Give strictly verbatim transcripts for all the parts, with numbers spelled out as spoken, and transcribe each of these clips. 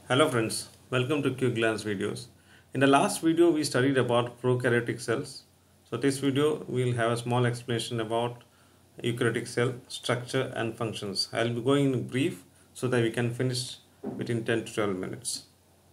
Hello friends, welcome to Quick Glance videos. In the last video we studied about prokaryotic cells. So this video we will have a small explanation about eukaryotic cell structure and functions. I will be going in brief so that we can finish within ten to twelve minutes.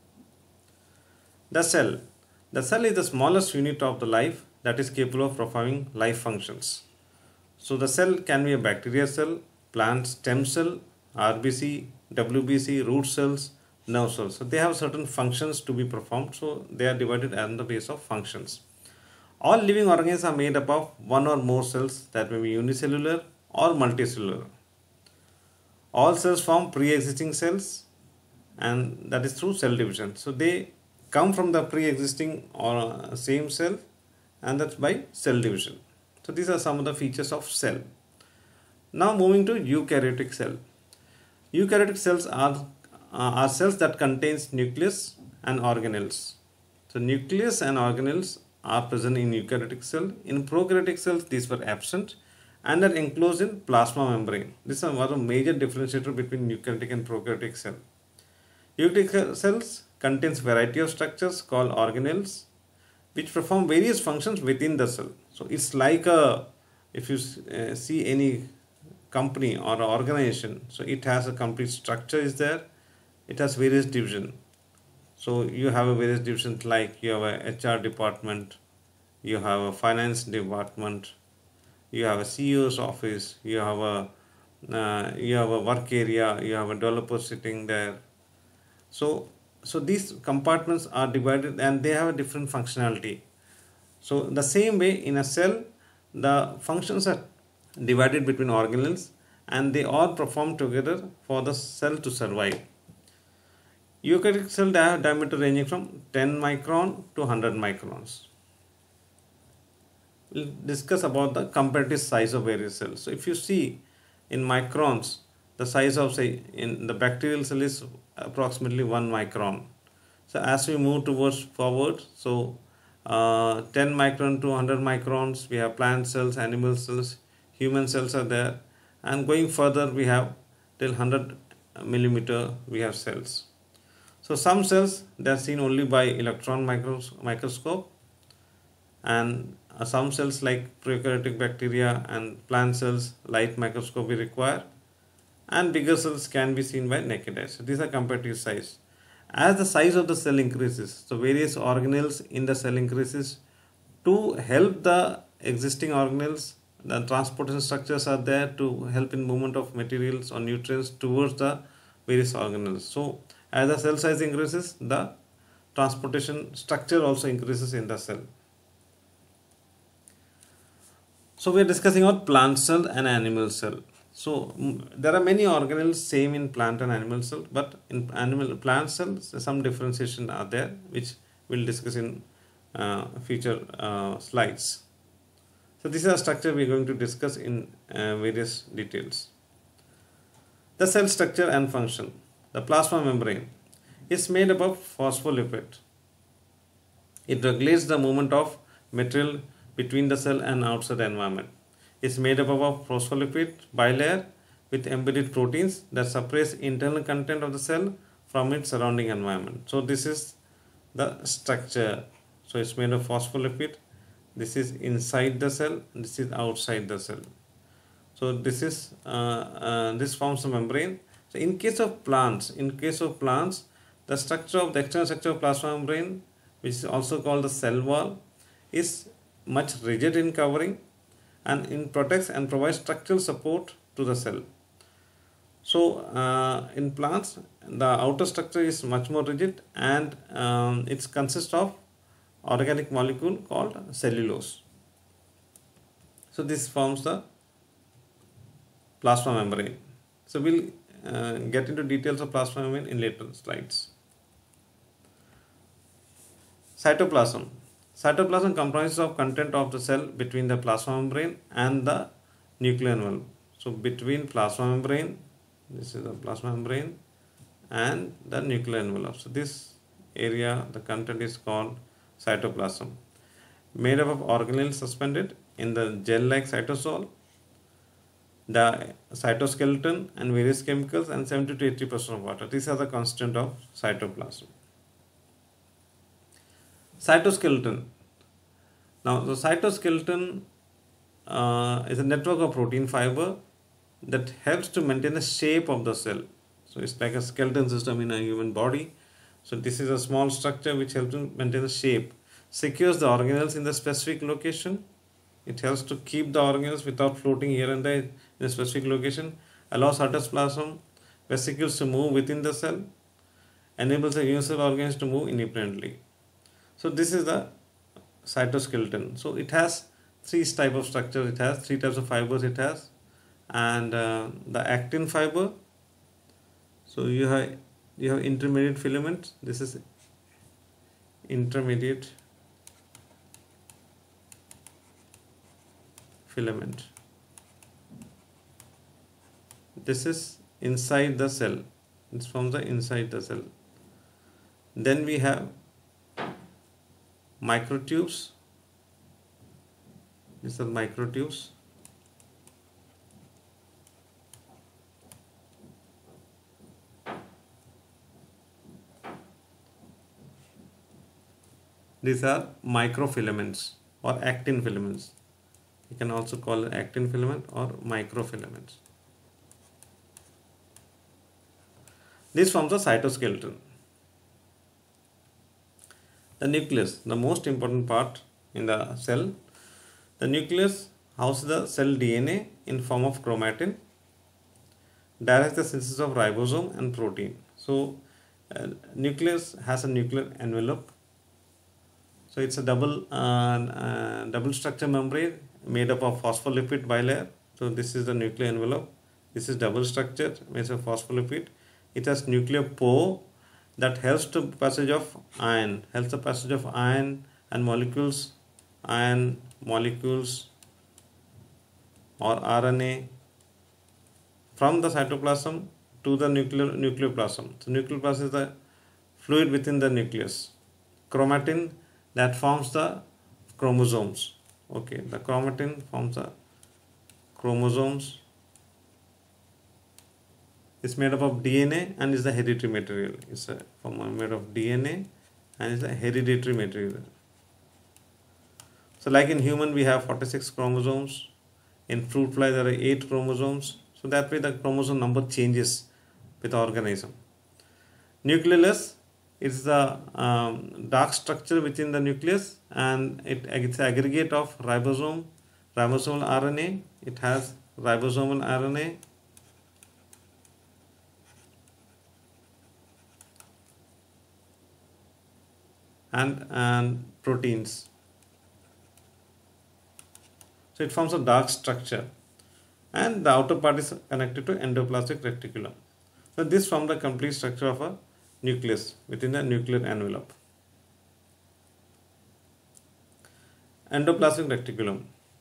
The cell. The cell is the smallest unit of the life that is capable of performing life functions. So the cell can be a bacterial cell, plant stem cell, R B C, W B C, root cells, nerve cells. So they have certain functions to be performed. So they are divided on the basis of functions. All living organisms are made up of one or more cells that may be unicellular or multicellular. All cells form pre-existing cells, and that is through cell division. So they come from the pre-existing or same cell, and that's by cell division. So these are some of the features of cell. Now moving to eukaryotic cell. Eukaryotic cells are Uh, are cells that contains nucleus and organelles. So nucleus and organelles are present in eukaryotic cell. In prokaryotic cells these were absent and are enclosed in plasma membrane. This is one of the major differentiator between eukaryotic and prokaryotic cell. Eukaryotic cells contains variety of structures called organelles which perform various functions within the cell. So it's like a, if you uh, see any company or organization, so it has a complete structure is there. It has various divisions. So you have a various divisions like you have a H R department, you have a finance department, you have a C E O's office, you have a uh, you have a work area, you have a developer sitting there. So so these compartments are divided and they have a different functionality. So the same way in a cell, the functions are divided between organelles and they all perform together for the cell to survive. Eukaryotic cell have diameter ranging from ten micron to one hundred microns. We'll discuss about the comparative size of various cells. So if you see in microns, the size of say in the bacterial cell is approximately one micron. So as we move towards forward, so uh, ten micron to one hundred microns, we have plant cells, animal cells, human cells are there, and going further we have till one hundred millimeter we have cells. So some cells they are seen only by electron micros microscope, and uh, some cells like prokaryotic bacteria and plant cells light microscopy require, and bigger cells can be seen by naked eye. So these are comparative size. As the size of the cell increases, so various organelles in the cell increases to help the existing organelles. The transportation structures are there to help in movement of materials or nutrients towards the various organelles. So as the cell size increases, the transportation structure also increases in the cell. So we are discussing about plant cell and animal cell. So there are many organelles same in plant and animal cell, but in animal plant cells some differentiation are there which we'll discuss in uh, future uh, slides. So this is a structure we are going to discuss in uh, various details. The cell structure and function. The plasma membrane is made up of phospholipid. It regulates the movement of material between the cell and outside environment. It is made up of phospholipid bilayer with embedded proteins that separates internal content of the cell from its surrounding environment. So this is the structure. So it's made of phospholipid. This is inside the cell. This is outside the cell. So this is uh, uh, this forms the membrane. So in case of plants, in case of plants, the structure of the external structure of plasma membrane, which is also called the cell wall, is much rigid in covering and in protects and provides structural support to the cell. So uh, in plants, the outer structure is much more rigid and um, it consists of organic molecule called cellulose. So this forms the plasma membrane. So we'll uh, get into details of plasma membrane in later slides. Cytoplasm. Cytoplasm comprises of content of the cell between the plasma membrane and the nuclear envelope. So between plasma membrane, this is the plasma membrane and the nuclear envelope. So this area, the content is called cytoplasm. Made up of organelles suspended in the gel-like cytosol. the cytoskeleton and various chemicals, and seventy to eighty percent of water. These are the constituents of cytoplasm. Cytoskeleton. Now the cytoskeleton uh, is a network of protein fiber that helps to maintain the shape of the cell. So it's like a skeleton system in a human body. So this is a small structure which helps to maintain the shape, secures the organelles in the specific location. It helps to keep the organelles without floating here and there in a specific location, allows cytoplasm vesicles to move within the cell, enables the unicellular organs to move independently. So this is the cytoskeleton. So it has three types of structures. It has three types of fibers. It has, and uh, the actin fiber. So you have you have intermediate filaments. This is intermediate filament. This is inside the cell. It's from the inside the cell. Then we have microtubes. These are microtubes. These are microfilaments or actin filaments. You can also call it actin filament or microfilaments. This forms the cytoskeleton. The nucleus, the most important part in the cell. The nucleus houses the cell D N A in form of chromatin, directs the synthesis of ribosome and protein. So, uh, nucleus has a nuclear envelope. So it's a double uh, uh, double structure membrane made up of phospholipid bilayer. So this is the nuclear envelope. This is double structure made of phospholipid. It has nuclear pore that helps to passage of ion, helps the passage of ion and molecules, ion molecules or R N A from the cytoplasm to the nuclear nucleoplasm. So nucleoplasm is the fluid within the nucleus. Chromatin that forms the chromosomes. Okay, the chromatin forms the chromosomes. It's made up of D N A and is the hereditary material. It's a form made of D N A and is a hereditary material. So like in human we have forty-six chromosomes. In fruit fly there are eight chromosomes. So that way the chromosome number changes with the organism. Nucleus is the um, dark structure within the nucleus, and it, it's an aggregate of ribosome, ribosomal R N A. It has ribosomal R N A, and, and proteins. So it forms a dark structure, and the outer part is connected to endoplasmic reticulum. So this forms the complete structure of a nucleus within the nuclear envelope. Endoplasmic reticulum.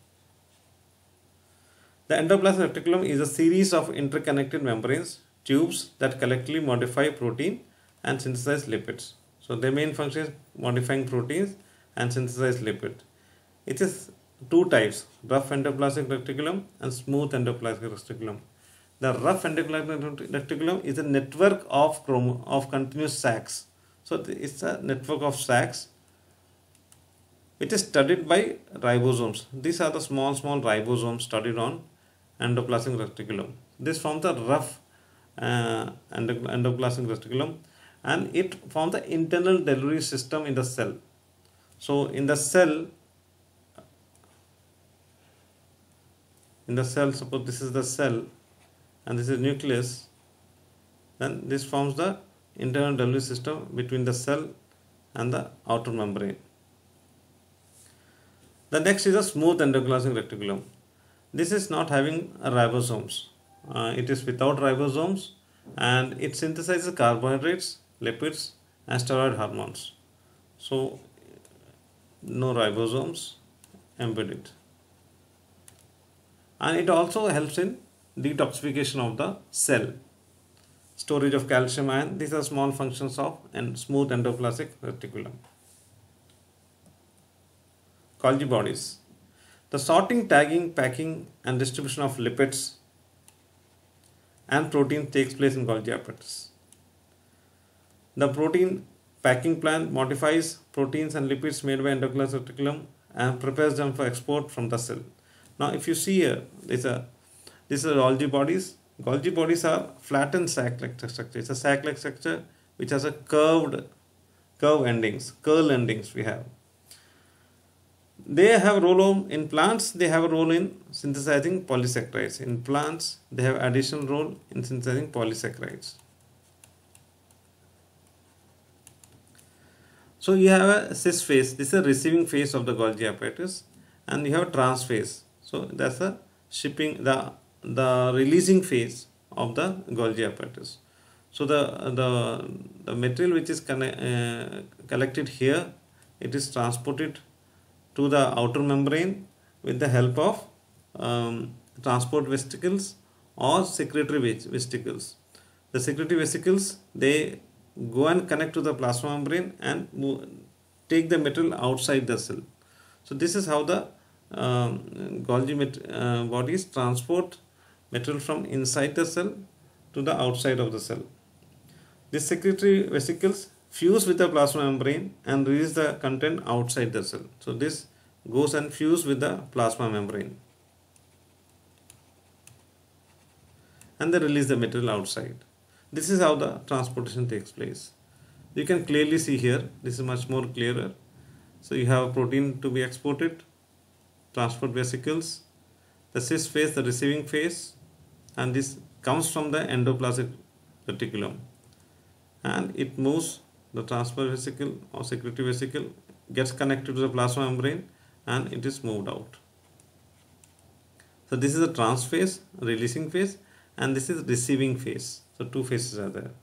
The endoplasmic reticulum is a series of interconnected membranes, tubes that collectively modify protein and synthesize lipids. So their main function is modifying proteins and synthesize lipid. It is two types, rough endoplasmic reticulum and smooth endoplasmic reticulum. The rough endoplasmic reticulum is a network of chromo of continuous sacs. So it's a network of sacs. It is studied by ribosomes. These are the small small ribosomes studied on endoplasmic reticulum. This forms the rough uh, endoplasmic reticulum, and it forms the internal delivery system in the cell. So in the cell, in the cell, suppose this is the cell and this is nucleus, then this forms the internal delivery system between the cell and the outer membrane. The next is a smooth endoplasmic reticulum. This is not having ribosomes. Uh, it is without ribosomes, and it synthesizes carbohydrates, lipids and steroid hormones. So no ribosomes embedded. And it also helps in detoxification of the cell, storage of calcium ion. These are small functions of and smooth endoplasmic reticulum. Golgi bodies. The sorting, tagging, packing and distribution of lipids, and protein takes place in Golgi apparatus. The protein packing plant modifies proteins and lipids made by endogenous reticulum and prepares them for export from the cell. Now, if you see here, these are these are Golgi bodies. Golgi bodies are flattened sac-like structure. It's a sac-like structure which has a curved, curve endings, curl endings. We have. They have a role in plants. They have a role in synthesizing polysaccharides. In plants, they have additional role in synthesizing polysaccharides. So you have a sys phase. This is a receiving phase of the Golgi apparatus, and you have a trans phase. So that's the shipping, the the releasing phase of the Golgi apparatus. So the the the material which is uh, collected here, it is transported to the outer membrane with the help of um, transport vesicles or secretory vesicles. The secretory vesicles, they go and connect to the plasma membrane and move, take the material outside the cell. So this is how the um, Golgi uh, bodies transport material from inside the cell to the outside of the cell. These secretory vesicles fuse with the plasma membrane and release the content outside the cell. So this goes and fuse with the plasma membrane, and they release the material outside. This is how the transportation takes place. You can clearly see here, this is much more clearer. So you have a protein to be exported, transport vesicles, the sys phase, the receiving phase, and this comes from the endoplasmic reticulum, and it moves, the transport vesicle or secretory vesicle gets connected to the plasma membrane and it is moved out. So this is the trans phase, releasing phase, and this is receiving phase. So two phases are there.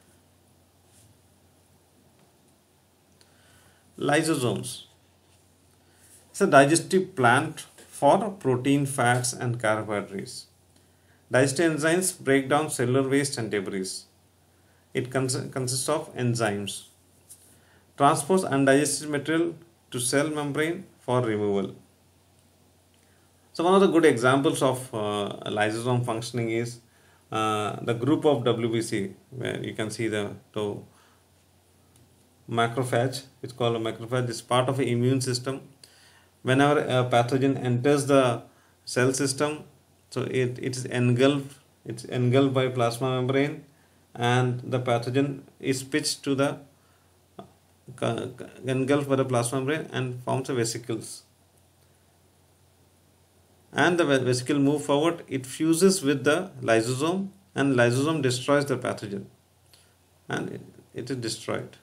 Lysosomes. It's a digestive plant for protein, fats and carbohydrates. Digestive enzymes break down cellular waste and debris. It cons consists of enzymes. Transports undigested material to cell membrane for removal. So one of the good examples of uh, lysosome functioning is uh, the group of W B C, where you can see the to macrophage. It's called a macrophage. It's part of the immune system. Whenever a pathogen enters the cell system, so it, it is engulfed, it's engulfed by plasma membrane, and the pathogen is pitched to the uh, engulfed by the plasma membrane and forms the vesicles. And the vesicle move forward, it fuses with the lysosome, and lysosome destroys the pathogen, and it, it is destroyed.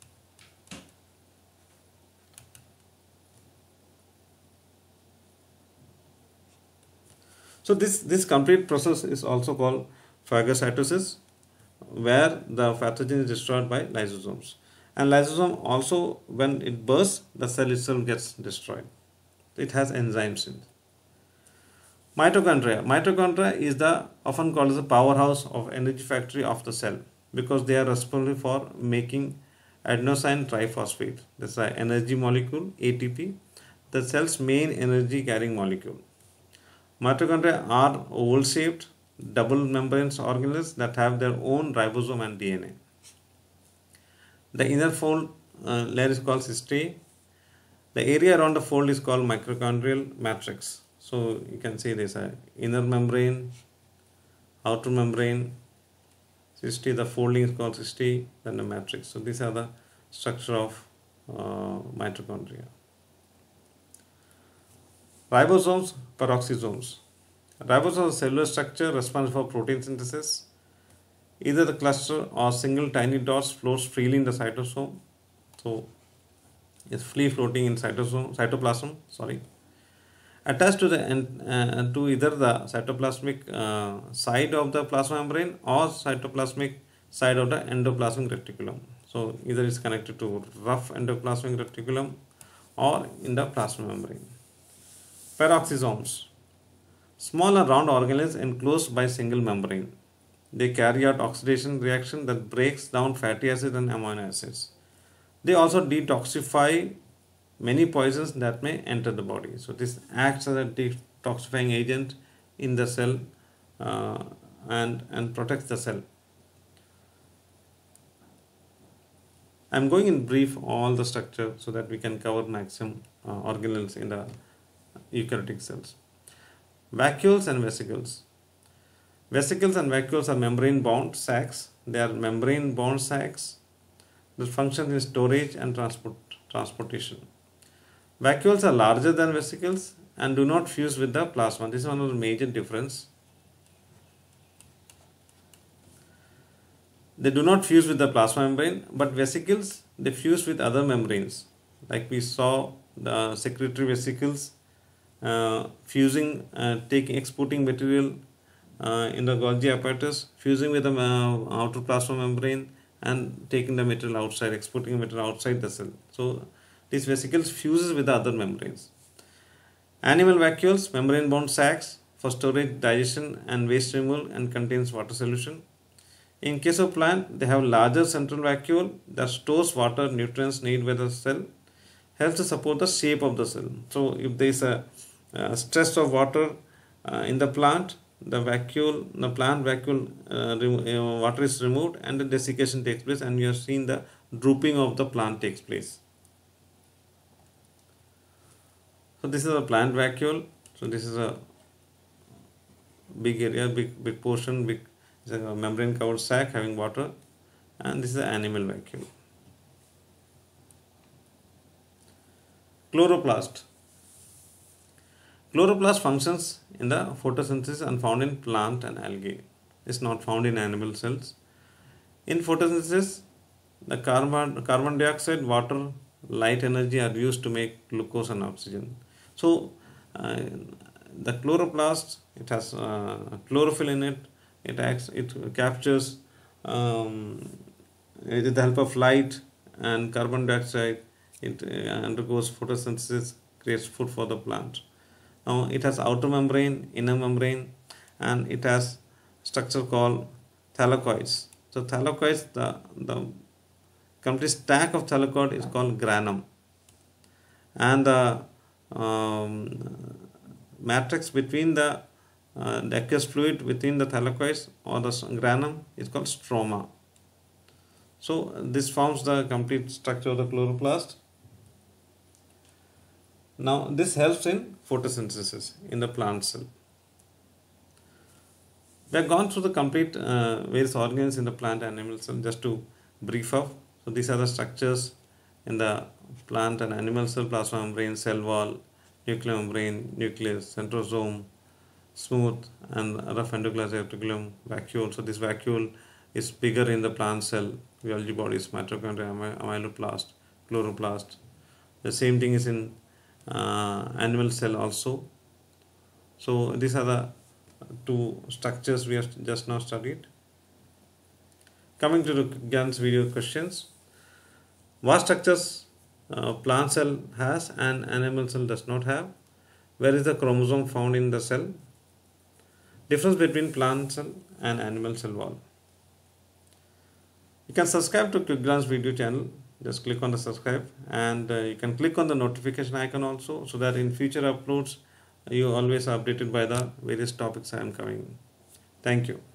So this, this complete process is also called phagocytosis, where the pathogen is destroyed by lysosomes. And lysosome also, when it bursts, the cell itself gets destroyed. It has enzymes in it. Mitochondria. Mitochondria is the often called as the powerhouse of energy factory of the cell, because they are responsible for making adenosine triphosphate. That's the energy molecule, A T P, the cell's main energy carrying molecule. Mitochondria are oval shaped, double membranes organelles that have their own ribosome and D N A. The inner fold uh, layer is called cistae. The area around the fold is called mitochondrial matrix. So you can see this uh, inner membrane, outer membrane, cistae, the folding is called cistae, then the matrix. So these are the structure of uh, mitochondria. Ribosomes, peroxisomes. Ribosomes is a cellular structure responsible for protein synthesis. Either the cluster or single tiny dots floats freely in the cytosome. So it's free floating in cytosome, cytoplasm. Sorry. Attached to the uh, to either the cytoplasmic uh, side of the plasma membrane or cytoplasmic side of the endoplasmic reticulum. So either it's connected to rough endoplasmic reticulum or in the plasma membrane. Peroxisomes. Small and round organelles enclosed by single membrane. They carry out oxidation reaction that breaks down fatty acids and amino acids. They also detoxify many poisons that may enter the body. So this acts as a detoxifying agent in the cell uh, and, and protects the cell. I am going in brief all the structure so that we can cover maximum uh, organelles in the eukaryotic cells. Vacuoles and vesicles. Vesicles and vacuoles are membrane bound sacs. They are membrane bound sacs that function in storage and transport transportation. Vacuoles are larger than vesicles and do not fuse with the plasma. This is one of the major difference. They do not fuse with the plasma membrane, but vesicles, they fuse with other membranes. Like we saw the secretory vesicles uh, fusing, uh, taking, exporting material uh, in the Golgi apparatus, fusing with the uh, outer plasma membrane and taking the material outside, exporting the material outside the cell. So these vesicles fuses with the other membranes. Animal vacuoles, membrane bound sacs for storage, digestion and waste removal and contains water solution. In case of plant, they have larger central vacuole that stores water, nutrients needed by the cell, helps to support the shape of the cell. So if there is a, a stress of water uh, in the plant, the vacuole, the plant vacuole, uh, uh, water is removed and the desiccation takes place, and you have seen the drooping of the plant takes place. So this is a plant vacuole. So this is a big area, big big portion, big it's a membrane covered sac having water, and this is the animal vacuole. Chloroplast. Chloroplast functions in the photosynthesis and found in plant and algae. It's not found in animal cells. In photosynthesis, the carbon, carbon dioxide, water, light energy are used to make glucose and oxygen. So uh, the chloroplast, it has uh, chlorophyll in it. It acts, it captures um, with the help of light and carbon dioxide. It uh, undergoes photosynthesis, creates food for the plant. Now it has outer membrane, inner membrane, and it has structure called thylakoids. So thylakoids, the the complete stack of thylakoid is called granum, and the um, matrix between the Uh, the aqueous fluid within the thylakoids or the granum is called stroma. So this forms the complete structure of the chloroplast. Now this helps in photosynthesis in the plant cell. We have gone through the complete uh, various organs in the plant and animal cell. Just to brief up, so these are the structures in the plant and animal cell: plasma membrane, cell wall, nuclear membrane, nucleus, centrosome, smooth and rough endoglazed reticulum, vacuole. So this vacuole is bigger in the plant cell, Golgi bodies, mitochondria, amyloplast, chloroplast. The same thing is in uh, animal cell also. So these are the two structures we have just now studied. Coming to the Gyan's video questions. What structures uh, plant cell has and animal cell does not have? Where is the chromosome found in the cell? Difference between plant cell and animal cell wall. You can subscribe to Quick Glance video channel. Just click on the subscribe, and uh, you can click on the notification icon also, so that in future uploads you always are updated by the various topics I am covering. Thank you.